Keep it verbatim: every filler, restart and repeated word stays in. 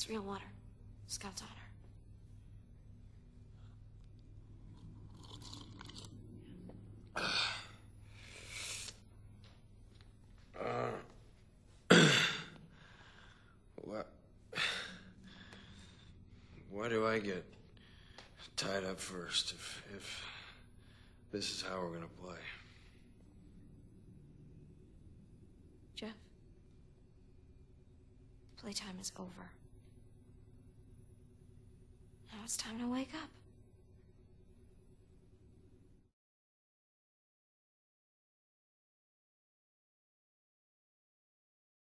It's real water. Scout's honor. What? Why do I get tied up first if, if this is how we're gonna play? Jeff, playtime is over. Now it's time to wake up.